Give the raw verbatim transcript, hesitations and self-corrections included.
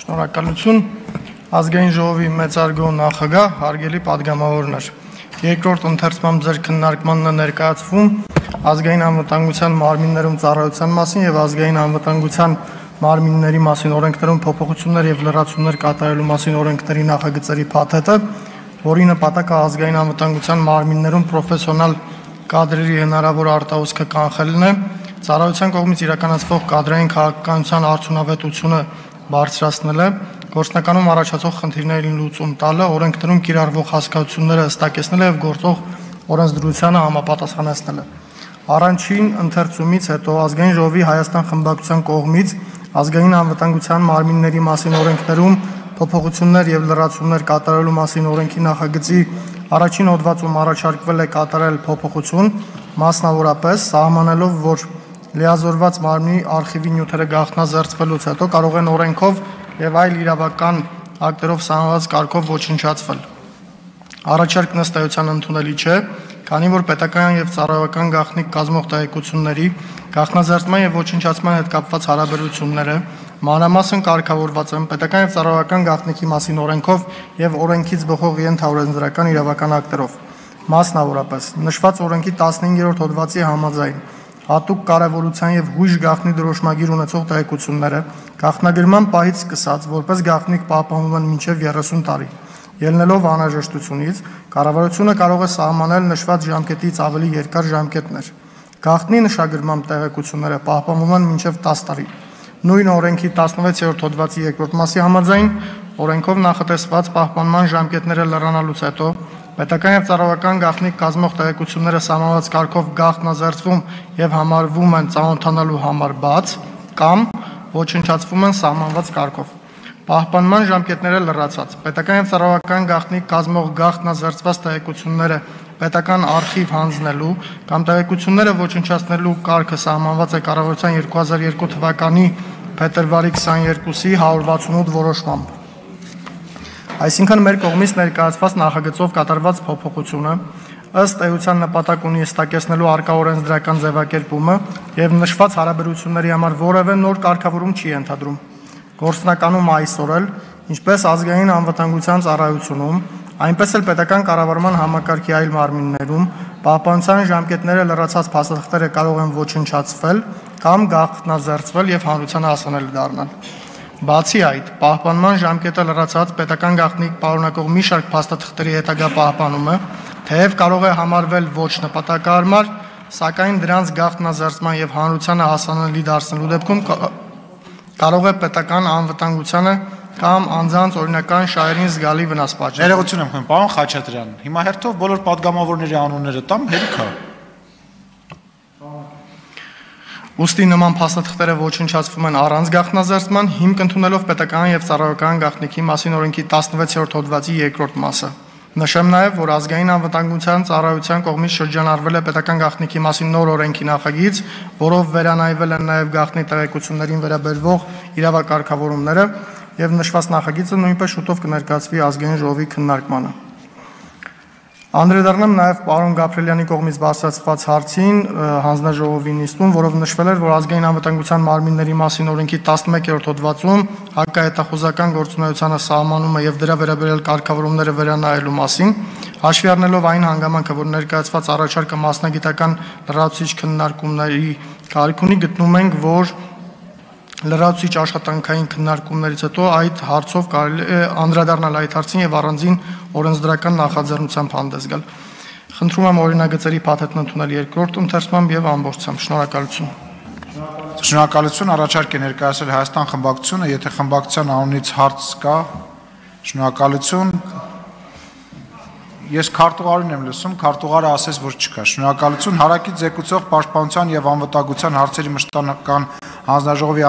Շնորհակալություն ազգային ժողովի մեծարգո նախագահ, հարգելի падգամավորներ։ Երկրորդ ընթերցման ձեր քննարկմանն է ներկայացվում ազգային անվտանգության մարմիններում ծառայության մասին եւ ազգային անվտանգության մարմինների մասին օրենքներում փոփոխություններ եւ լրացումներ կատարելու մասին օրենքների նախագծերի փաթեթը, որի նպատակը ազգային անվտանգության մարմիններում պրոֆեսիոնալ կադրերի հնարավոր արտահոսքը կանխելն է, ծառայության կողմից իրականացվող կադրային քաղաքականության արդյունավետությունը բարձրացնել է, գործնականում առաջացող խնդիրներին լուծում տալը, օրենքներում կիրառվող հասկացությունները հստակեցնել եւ գործող օրենսդրությանը համապատասխանեցնել է։ Առաջին ընթերցումից հետո ազգային ժողովի Հայաստան խմբակցության կողմից ազգային անվտանգության մարմինների մասին օրենքներում փոփոխություններ եւ լրացումներ կատարելու մասին օրենքի նախագծի առաջին հոդվածում առաջարկվել է կատարել փոփոխություն, մասնավորապես սահմանելով, որ լիազորված մարմնի արխիվի նյութերը գաղտնազերծվելուց հետո կարող են օրենքով եւ այլ իրավական ակտերով սահմանված կարգով ոչնչացվել։ Առաջարկն ըստ էության ընդունելի չէ, քանի որ պետական եւ ծառայական գաղտնիք կազմող տեղեկությունների գաղտնազերծման եւ ոչնչացման հետ կապված հարաբերությունները մանրամասն կարգավորված են պետական եւ ծառայական գաղտնիքի մասին օրենքով եւ օրենքից բխող ենթաօրենսդրական իրավական ակտերով։ Մասնավորապես, նշված օրենքի տասնհինգերորդ հոդվածի համաձայն հատուկ կարևորության եւ հույժ գաղտնի դրոշմագիր ունեցող տեղեկությունները գաղտնագրման պահից սկսած որպես գաղտնիք պահպանվում են մինչեւ երեսուն տարի։ Ելնելով անհրաժեշտությունից, կառավարությունը կարող է սահմանել նշված ժամկետից ավելի երկար ժամկետներ։ Գաղտնի նշագրման տեղեկությունները պահպանվում են մինչեւ տասը տարի։ Նույն օրենքի տասնվեցերորդ հոդվածի երկրորդ մասի համաձայն օրենքով նախատեսված պահպանման ժամկետները լրանալուց հետո պետական եւ ծառայական գաղտնիք կազմող տեղեկությունները սահմանված կարգով գաղտնազերծվում եւ համարվում են ծանոթանալու համար բաց կամ ոչնչացվում են սահմանված կարգով։ Պահպանման ժամկետները լրացած պետական եւ ծառայական գաղտնիք կազմող գաղտնազերծված տեղեկությունները պետական արխիվ հանձնելու կամ տեղեկությունները ոչնչացնելու կարգը սահմանված է կառավարության երկու հազար երկու թվականի փետրվարի քսաներկուսի հարյուր վաթսունութ որոշմամբ։ Այսինքն մեր կողմից ներկայացված նախագծով կատարված փոփոխությունը ըստ էության նպատակ ունի հստակեցնելու արկա օրենսդրական ձևակերպումը եւ նշված հարաբերությունների համար որևէ նոր կարգավորում չի ենթադրում։ Գործնականում այսօր էլ, ինչպես ազգային անվտանգության ծառայությունում, այնպես էլ պետական կառավարման համակարգի այլ մարմիններում պահպանության ժամկետները լրացած փաստաթղթերը կարող են ոչնչացվել կամ գաղտնազերծվել եւ հանրությանը հասանելի դառնալ։ Բացի այդ, պահպանման ժամկետը լրացած պետական գաղտնիք պարունակող մի շարք փաստաթղթերի հետագա պահպանումը թեև կարող է համարվել ոչ նպատակահարմար, սակայն դրանց գաղտնազերծման եւ հանրությանը հասանելի դարձնելու դեպքում կարող է պետական անվտանգությանը կամ անձանց օրինական շահերին զգալի վնաս պատճառել։ Ներողություն եմ խնդրում, պարոն Խաչատրյան, հիմա հերթով բոլոր падգամավորների անունները տամ, հերիքա։ Ուստի նման փաստաթղթերը ոչնչացվում են առանց գաղտնազերծման, հիմք ընդունելով պետական եւ ծառայական գաղտնիքի մասին օրենքի տասնվեցերորդ հոդվածի երկրորդ մասը։ Նշեմ նաեւ, որ ազգային անվտանգության ծառայության կողմից շրջանառվել է պետական գաղտնիքի մասին նոր օրենքի նախագիծ, որով վերանայվել են նաեւ գաղտնի տեղեկություններին վերաբերող իրավակարգավորումները եւ նշված նախագիծը նույնպես շուտով կներկայացվի ազգային ժողովի քննարկմանը։ Անդրադառնամ նաև պարոն Գաբրելյանի կողմից բարձրացված հարցին հանձնաժողովի նիստում, որով նշվել էր, որ ազգային անվտանգության մարմինների մասին օրենքի տասնմեկերորդ հոդվածում հակահետախուզական գործունեությանը սահմանումը եւ դրա վերաբերյալ կարգավորումները վերանայելու մասին, հաշվի առնելով այն հանգամանքը, որ ներկայացված առաջարկը մասնագիտական լրացուցիչ քննարկումների կարիք ունի, գտնում ենք, որ լրացուցիչ աշխատանքային քննարկումներից հետո այդ հարցով կարելի է անդրադառնալ այդ հարցին եւ առանձին օրենսդրական նախաձեռնությամբ հանդես գալ։ Խնդրում եմ օրինագծերի փաթեթն ընդունել երկրորդ ընթերցմամբ եւ ամբողջությամբ։ Շնորհակալություն։ Շնորհակալություն, առաջարկ է ներկայացրել Հայաստան խմբակցությունը, եթե խմբակցության անունից հարց կա, շնորհակալություն։ Ես քարտուղարին եմ լսում, քարտուղարը ասես, որ չկա։ Շնորհակալություն, հարակից զեկուցող պաշտպանության եւ անվտանգության հարցերի մշտական հանձնաժողովի